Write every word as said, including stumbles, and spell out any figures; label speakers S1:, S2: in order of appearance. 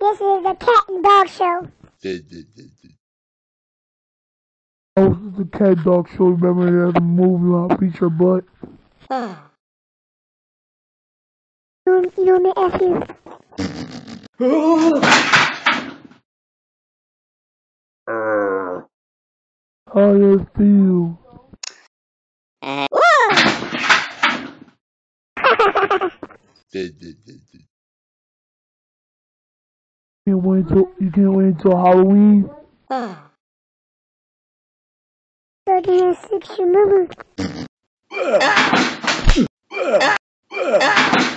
S1: This is the cat and dog show.
S2: Oh, this is the cat dog show. Remember that movie where I beat your butt?
S1: You, you want me to ask you?
S2: How do you feel? You can't wait till you can't wait until Halloween.
S1: thirty-six, six, remember?